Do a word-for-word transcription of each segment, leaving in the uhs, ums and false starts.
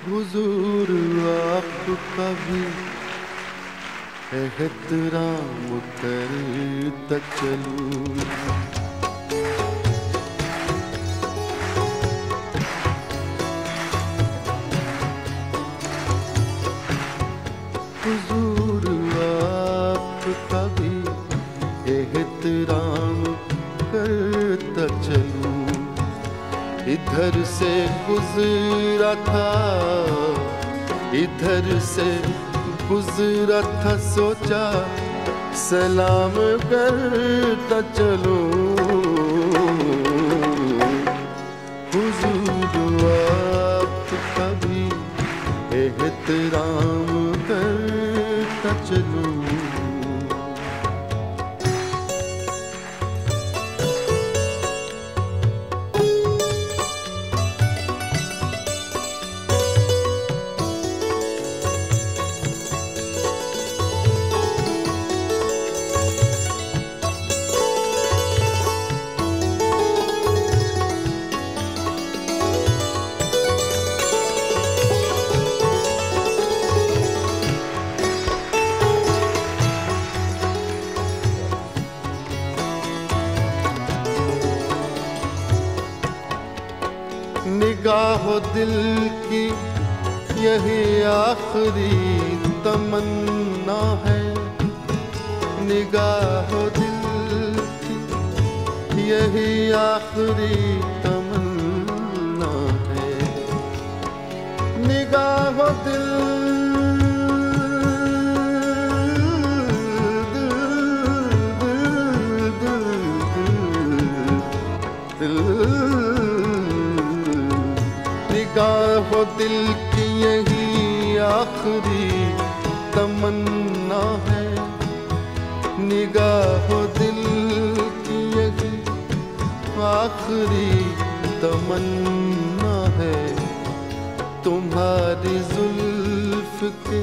हुजूर आपका भी एहतराम करता चलूं। हुजूर आपका भी एहतराम करता चलूं। इधर से गुजरा था, इधर से गुजरा था, सोचा सलाम करता चलूं। हुजूर आपका भी एहतराम करता चलूं। निगाहो दिल की यही आखिरी तमन्ना है, निगाहो दिल की यही आखिरी तमन्ना है। निगाहो दिल निगाहो दिल की यही आखिरी तमन्ना है, निगाहो दिल की यही आखिरी तमन्ना है। तुम्हारी जुल्फ के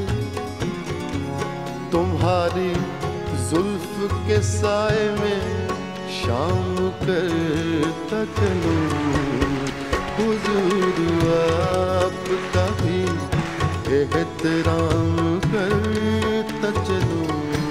तुम्हारी जुल्फ के साए में शाम करता चलूं। हुजूर आपका भी एहतराम करता चलूं।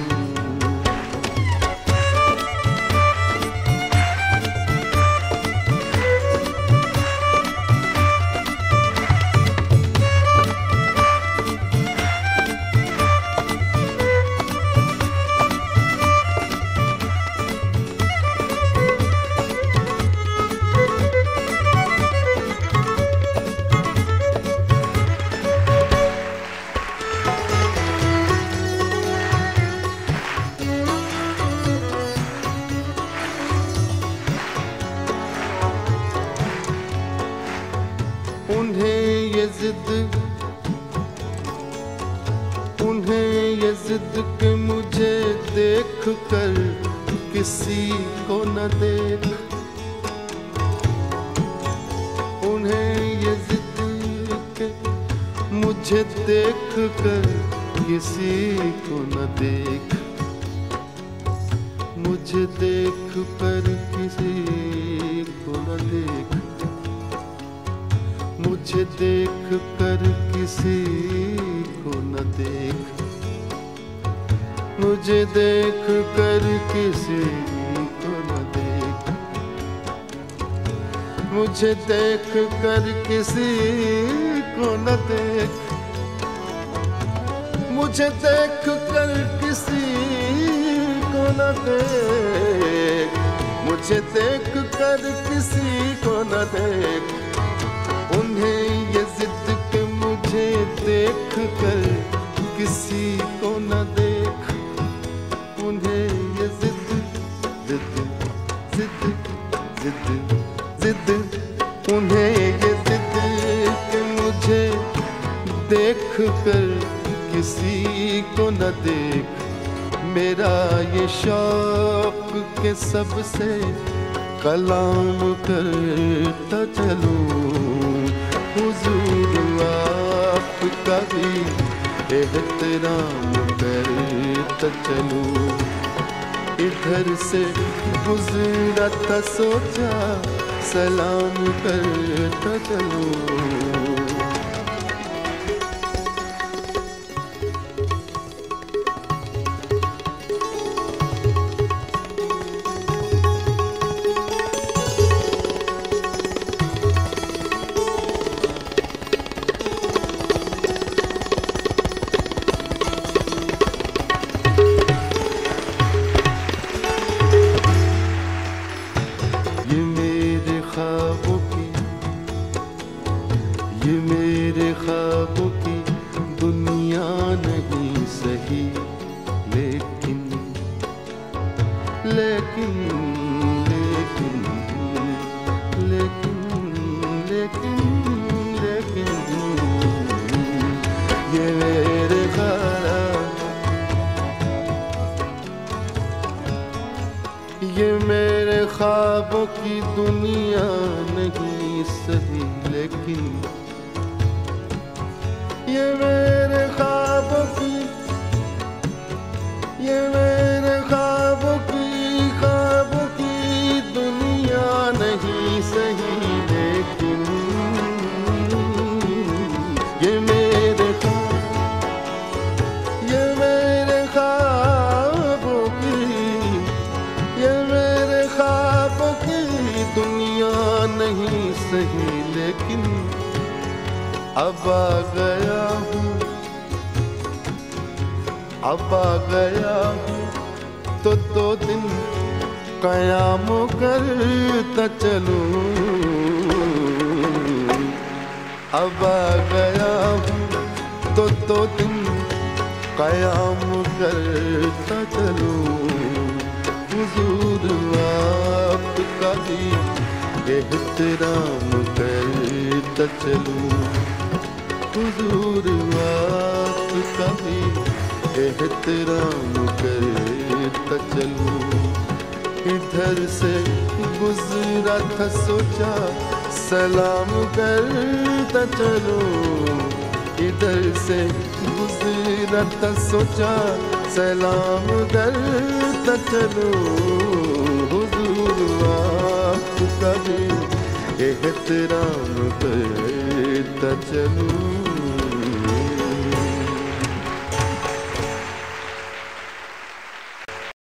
उन्हें ये जिद उन्हें ये जिद कि मुझे देख कर किसी को न देख, उन्हें ये जिद कि मुझे देख कर किसी को न देख, मुझे देख कर किसी को न देख, मुझे देख कर किसी को न देख, मुझे देख कर किसी को न देख, मुझे देख कर किसी को न देख, मुझे देख कर किसी को न देख, मुझे देख कर किसी को न देख। उन्हें ये जिद कि मुझे देख कर किसी को न देख, उन्हें ये जिद जिद जिद जिद जिद उन्हें ये जिद कि मुझे देख कर किसी को न देख। मेरा ये शौक के सबसे कलाम करता चलूं। हुजूर आपका भी एहतराम करता चलूं। इधर से गुजरा था, सोचा सलाम करता चलूं। ये मेरे ख्वाबों की दुनिया नहीं सही, लेकिन लेकिन लेकिन लेकिन लेकिन लेकिन ये मेरे ख्वाब, ये मेरे ख्वाबों की दुनिया नहीं सही, लेकिन ये मेरे ख्वाबों की, ये मेरे ख्वाबों की, ख्वाबों की दुनिया नहीं सही, लेकिन ये मेरे ख्वाब, ये मेरे ख्वाबों की, ये मेरे ख्वाबों की दुनिया नहीं सही, लेकिन अब आ गया हूँ, अब आ गया हूँ तो दो दिन क़याम करता चलूं। अब आ गया हूँ तो दो दिन क़याम करता चलूं। हुजूर आपका भी एहतराम करता चलूं। हुजूर आपका भी एहतराम करता चलूं। इधर से गुजरा था सोचा सलाम करता चलूं। इधर से गुजरा था सोचा सलाम करता चलूं। हुजूर आपका भी एहतराम करता चलूं।